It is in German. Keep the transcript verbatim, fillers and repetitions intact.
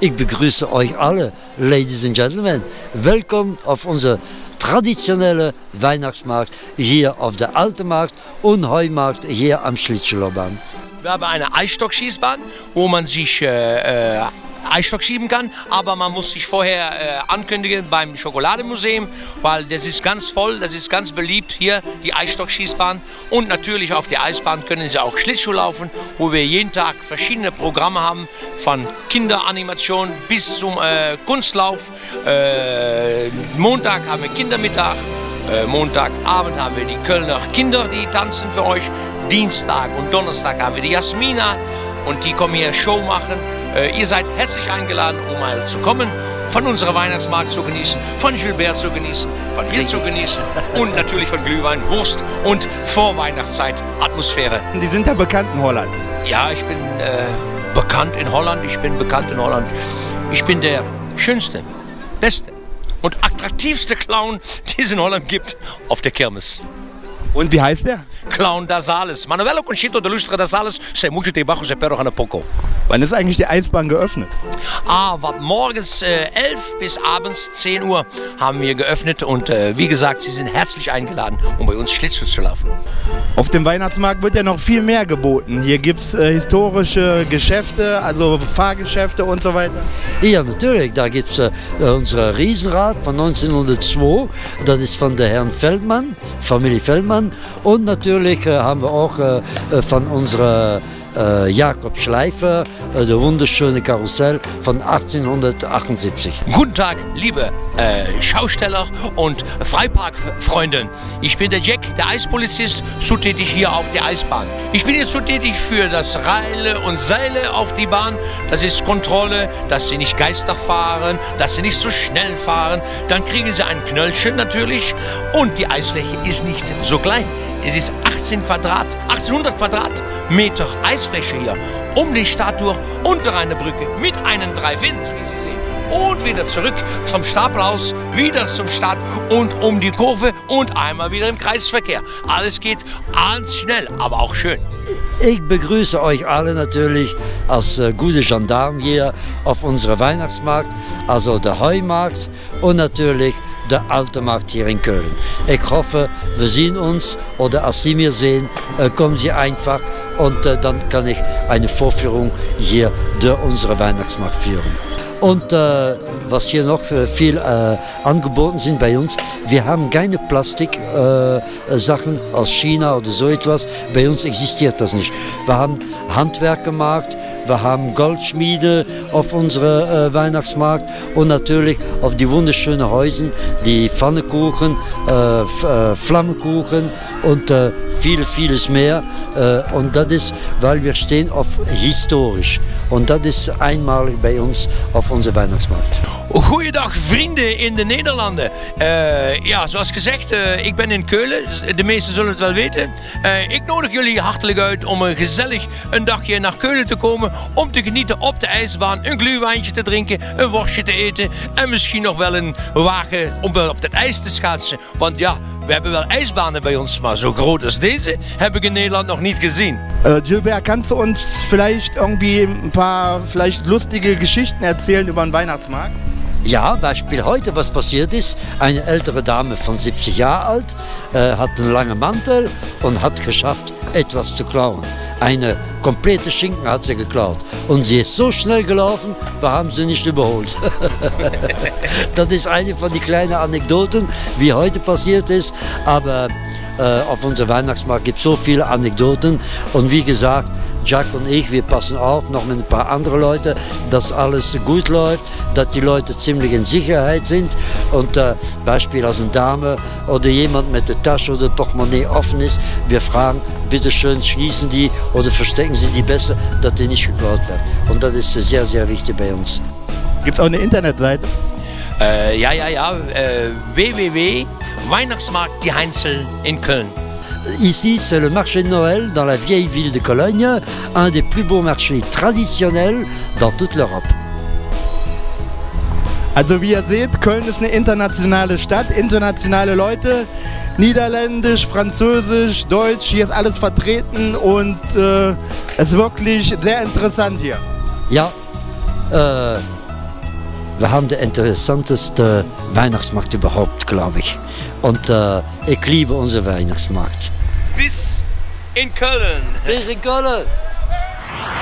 Ich begrüße euch alle, Ladies and Gentlemen. Willkommen auf unser traditionelle Weihnachtsmarkt hier auf der Alte Markt und Heumarkt hier am Schlittschuhlauchbahn. Wir haben eine Eisstockschießbahn, wo man sich äh, äh, Eisstock schieben kann, aber man muss sich vorher äh, ankündigen beim Schokoladenmuseum, weil das ist ganz voll, das ist ganz beliebt hier, die Eisstockschießbahn. Und natürlich auf der Eisbahn können Sie auch Schlittschuh laufen, wo wir jeden Tag verschiedene Programme haben, von Kinderanimation bis zum äh, Kunstlauf. Äh, Montag haben wir Kindermittag, äh, Montagabend haben wir die Kölner Kinder, die tanzen für euch. Dienstag und Donnerstag haben wir die Jasmina und die kommen hier Show machen. Äh, ihr seid herzlich eingeladen, um mal zu kommen, von unserem Weihnachtsmarkt zu genießen, von Gilbert zu genießen, von mir zu genießen und natürlich von Glühwein, Wurst und Vorweihnachtszeit Atmosphäre. Die sind ja bekannt in Holland. Ja, ich bin äh, bekannt in Holland, ich bin bekannt in Holland. Ich bin der schönste, beste und attraktivste Clown, die es in Holland gibt, auf der Kirmes. Und wie heißt der? Clown da Sales. Manuel Conchito de Lustra da Sales, sei mucho debajo, sei perro gana poco. Wann ist eigentlich die Eisbahn geöffnet? Ah, morgens äh, elf bis abends zehn Uhr haben wir geöffnet und äh, wie gesagt, Sie sind herzlich eingeladen, um bei uns Schlittschuh zu laufen. Auf dem Weihnachtsmarkt wird ja noch viel mehr geboten. Hier gibt es äh, historische Geschäfte, also Fahrgeschäfte und so weiter. Ja, natürlich. Da gibt es äh, unser Riesenrad von neunzehnhundertzwei. Das ist von der Herrn Feldmann, Familie Feldmann. Und natürlich äh, haben wir auch äh, von unserer äh, Jakob Schleifer, äh, der wunderschöne Karussell von achtzehnhundertachtundsiebzig. Guten Tag, liebe äh, Schausteller und Freiparkfreunde. Ich bin der Jack, der Eispolizist, zutätig hier auf der Eisbahn. Ich bin jetzt zutätig für das Reile und Seile auf die Bahn. Das ist Kontrolle, dass Sie nicht Geister fahren, dass Sie nicht so schnell fahren. Dann kriegen Sie ein Knöllchen natürlich und die Eisfläche ist nicht so klein. Es ist achtzehn Quadrat, achtzehnhundert Quadratmeter Eisfläche hier um die Stadt durch, unter einer Brücke mit einem Drive-In, wie Sie sehen. Und wieder zurück zum Stapelhaus, wieder zum Start und um die Kurve und einmal wieder im Kreisverkehr. Alles geht ganz schnell, aber auch schön. Ich begrüße euch alle natürlich als äh, gute Gendarm hier auf unserem Weihnachtsmarkt, also der Heumarkt und natürlich der Alte Markt hier in Köln. Ich hoffe, wir sehen uns oder als Sie mir sehen, äh, kommen Sie einfach und äh, dann kann ich eine Vorführung hier durch unseren Weihnachtsmarkt führen. Und äh, was hier noch viel äh, angeboten sind bei uns, wir haben keine Plastik-Sachen äh, aus China oder so etwas. Bei uns existiert das nicht. Wir haben Handwerkermarkt, wir haben Goldschmiede auf unserem äh, Weihnachtsmarkt und natürlich auf die wunderschönen Häuser, die Pfannkuchen, äh, äh, Flammenkuchen und äh, viel, vieles mehr. Äh, und das ist, weil wir stehen auf historisch. Und das ist einmalig bei uns auf unserem Weihnachtsmarkt. Goeiedag vrienden in de Nederlanden. Uh, ja, zoals gezegd, uh, ik ben in Keulen. De meesten zullen het wel weten. Uh, ik nodig jullie hartelijk uit om uh, gezellig een dagje naar Keulen te komen. Om te genieten op de ijsbaan, een glühwijntje te drinken, een worstje te eten. En misschien nog wel een wagen om op het ijs te schaatsen. Want ja, we hebben wel ijsbanen bij ons, maar zo groot als deze heb ik in Nederland nog niet gezien. Äh, Gilbert, kannst du uns vielleicht irgendwie ein paar vielleicht lustige Geschichten erzählen über den Weihnachtsmarkt? Ja, Beispiel heute, was passiert ist. Eine ältere Dame von siebzig Jahren alt, äh, hat einen langen Mantel und hat geschafft, etwas zu klauen. Eine komplette Schinken hat sie geklaut. Und sie ist so schnell gelaufen, wir haben sie nicht überholt. Das ist eine von den kleinen Anekdoten, wie heute passiert ist. Aber äh, auf unserem Weihnachtsmarkt gibt es so viele Anekdoten. Und wie gesagt, Jack und ich, wir passen auf, noch mit ein paar anderen Leuten, dass alles gut läuft, dass die Leute ziemlich in Sicherheit sind. Und äh, Beispiel als eine Dame oder jemand mit der Tasche oder Portemonnaie offen ist, wir fragen, bitte schön schließen die oder verstecken sie die besser, dass die nicht geklaut wird. Und das ist sehr, sehr wichtig bei uns. Gibt es auch eine Internetseite? Uh, ja, ja, ja. Uh, w w w punkt Weihnachtsmarkt die Heinzel in Köln. Ici, c'est le marché de Noël dans la vieille ville de Cologne, un des plus beaux marchés traditionnels dans toute l'Europe. Also wie ihr seht, Köln ist eine internationale Stadt, internationale Leute, Niederländisch, Französisch, Deutsch, hier ist alles vertreten und äh, es ist wirklich sehr interessant hier. Ja, äh, wir haben den interessanteste Weihnachtsmarkt überhaupt, glaube ich. Und äh, ich liebe unseren Weihnachtsmarkt. Bis in Köln. Bis in Köln.